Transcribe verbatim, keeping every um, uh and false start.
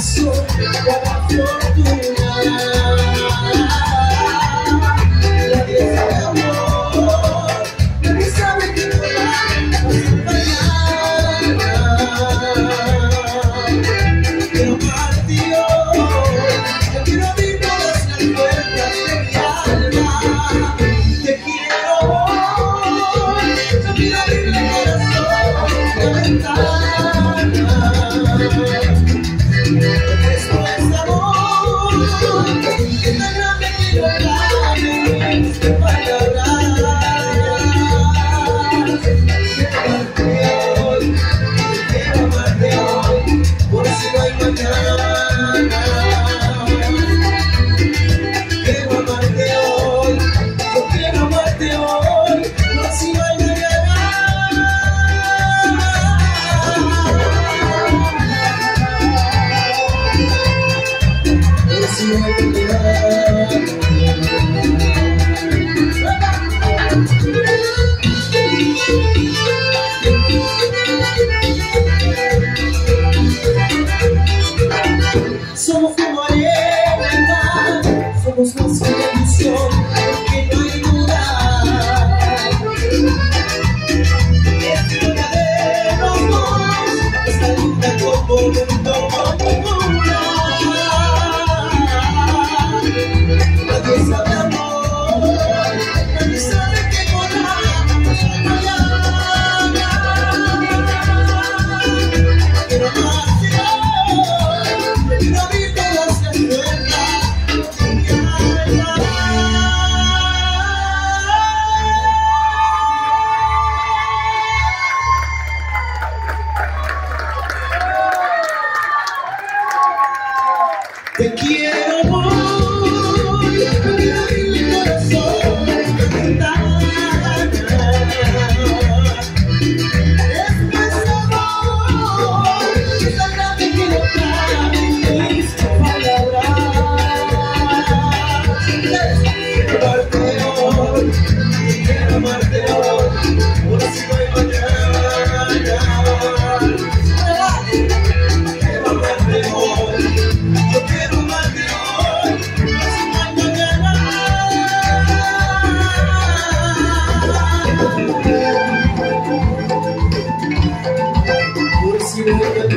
corazón cada fortuna. Nadie sabe amor, nadie sabe que no vamos a mañana. Quiero amarte hoy, yo quiero abrir todas las puertas de mi alma. Te quiero hoy, yo quiero abrir el corazón, la ventana. Esto es amor, que tan grande que no cabe en esta palabra. Quiero amarte hoy, quiero amarte hoy, por si no hay mañana. Quiero amarte hoy, yo quiero amarte hoy, por si no hay mañana. Por si no hay mañana. Somos como arena y mar, somos más que una ilusión, porque no hay duda. Esta historia de los dos está linda como mundo, como luna. Nadie sabe amor, nadie sabe que volamos mañana. Quiero amarte hoy, quiero abrir todas las puertas de mi alma. Te quiero hoy, yo quiero abrir mi corazón, la ventana. Esto es amor, es tan grande que no cabe en mis palabras. Quiero amarte hoy, quiero amarte hoy, por si no hay mañana. Quiero amarte hoy, yo quiero amarte hoy, por si no hay mañana. Por si no hay mañana.